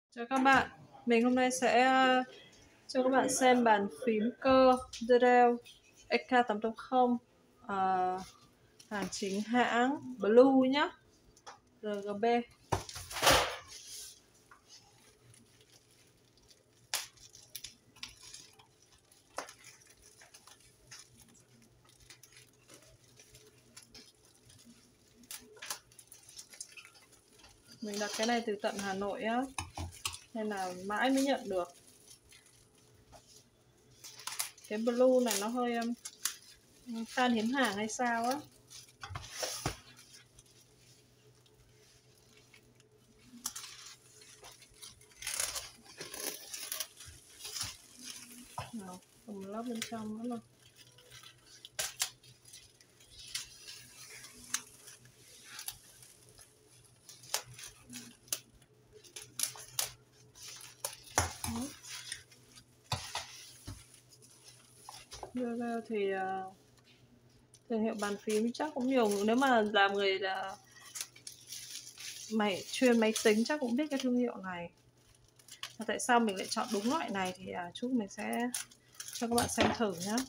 Chào các bạn, mình hôm nay sẽ cho các bạn xem bàn phím cơ Dell EK880 hàng chính hãng Blue nhé, RGB. Mình đặt cái này từ tận Hà Nội á, nên là mãi mới nhận được. Cái Blue này nó hơi khan hiếm hàng hay sao á. Nào, còn một lớp bên trong nữa rồi. Thì thương hiệu bàn phím chắc cũng nhiều, nếu mà làm người là chuyên máy tính chắc cũng biết cái thương hiệu này. Và tại sao mình lại chọn đúng loại này thì chút mình sẽ cho các bạn xem thử nhé.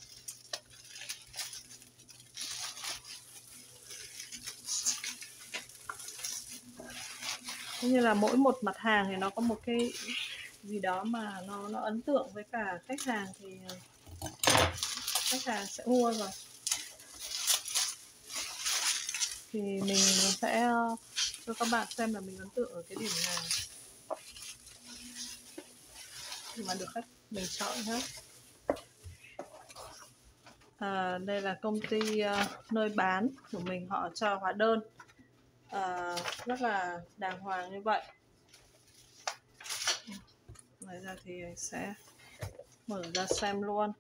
Cũng như là mỗi một mặt hàng thì nó có một cái gì đó mà nó ấn tượng với cả khách hàng thì khách hàng sẽ mua rồi. Thì mình sẽ cho các bạn xem là mình ấn tượng ở cái điểm nào thì mà được khách mình chọn hết. Đây là công ty nơi bán của mình, họ cho hóa đơn rất là đàng hoàng như vậy. Ngoài ra thì sẽ mở ra xem luôn.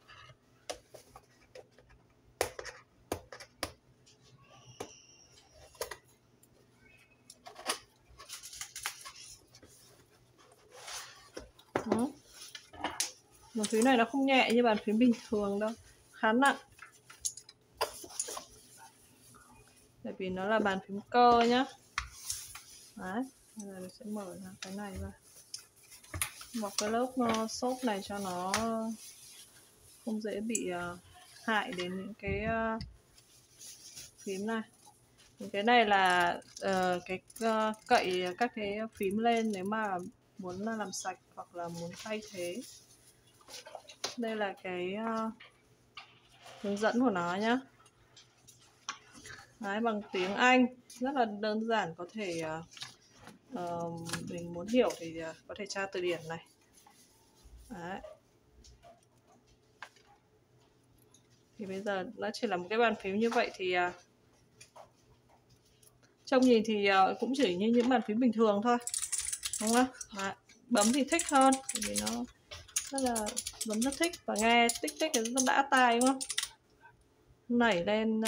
Bàn phím này nó không nhẹ như bàn phím bình thường đâu, khá nặng. Tại vì nó là bàn phím cơ nhá. Đấy, bây giờ mình sẽ mở ra cái này ra, bọc cái lớp xốp này cho nó không dễ bị hại đến những cái phím này. Cái này là cậy các cái phím lên nếu mà muốn làm sạch hoặc là muốn thay thế. Đây là cái hướng dẫn của nó nhá. Đấy, bằng tiếng Anh rất là đơn giản, có thể mình muốn hiểu thì có thể tra từ điển này. Đấy. Thì bây giờ nó chỉ là một cái bàn phím như vậy thì trông nhìn thì cũng chỉ như những bàn phím bình thường thôi, đúng không? Đấy. Bấm thì thích hơn vì nó rất là bấm rất thích và nghe tích tích thì rất đã tai, đúng không? Nảy lên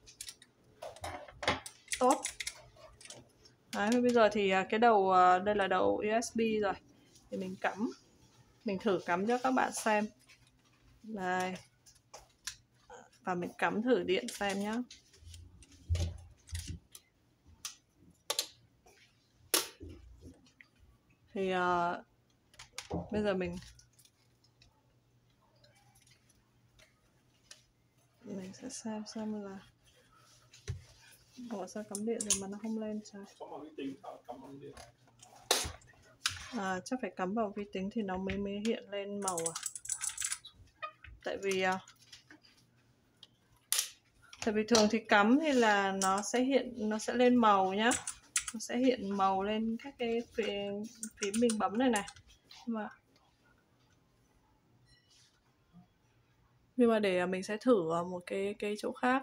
tốt. Đấy, bây giờ thì cái đầu đây là đầu USB rồi, thì mình thử cắm cho các bạn xem đây, và mình cắm thử điện xem nhé. Thì bây giờ mình sẽ xem là ủa sao cắm điện rồi mà nó không lên sao? Chắc phải cắm vào vi tính thì nó mới hiện lên màu à? Tại vì thường thì cắm thì là nó sẽ lên màu nhá, nó sẽ hiện màu lên các cái phím mình bấm này này. Nhưng mà để mình sẽ thử ở một cái chỗ khác.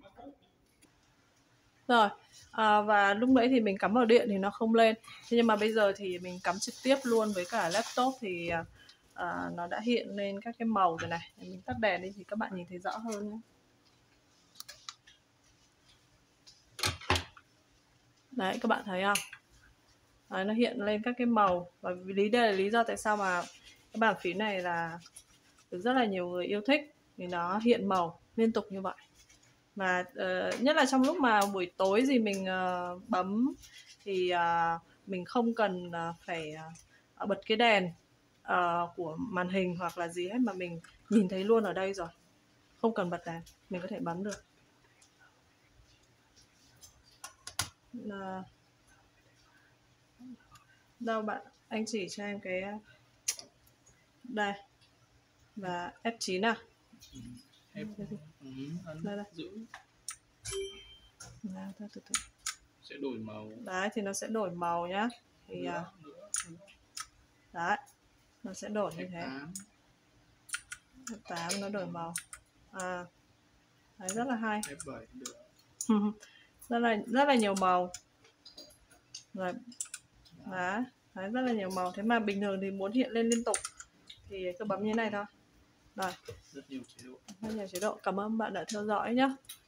Rồi, và lúc nãy thì mình cắm vào điện thì nó không lên. Thế nhưng mà bây giờ thì mình cắm trực tiếp luôn với cả laptop thì nó đã hiện lên các cái màu rồi này. Mình tắt đèn đi thì các bạn nhìn thấy rõ hơn nhé. Đấy, các bạn thấy không? Đấy, nó hiện lên các cái màu. Và đây là lý do tại sao mà cái bàn phím này là được rất là nhiều người yêu thích, vì nó hiện màu liên tục như vậy. Và nhất là trong lúc mà buổi tối gì mình bấm thì mình không cần phải bật cái đèn của màn hình hoặc là gì hết mà mình nhìn thấy luôn ở đây rồi, không cần bật đèn mình có thể bấm được. Đâu bạn, anh chỉ cho em cái đây và F9 à? Đây đây. Giữ. Nào, từ từ. Sẽ đổi màu. Đấy thì nó sẽ đổi màu nhá. Thì nữa. đấy, nó sẽ đổi như thế. F8 F8 nó đổi màu. Đấy, rất là hay. F7 được. rất là nhiều màu. Rồi. Đấy, rất là nhiều màu. Thế mà bình thường thì muốn hiện lên liên tục thì cứ bấm như thế này thôi. Rồi. Rất nhiều chế độ. Rất nhiều chế độ. Cảm ơn bạn đã theo dõi nhé.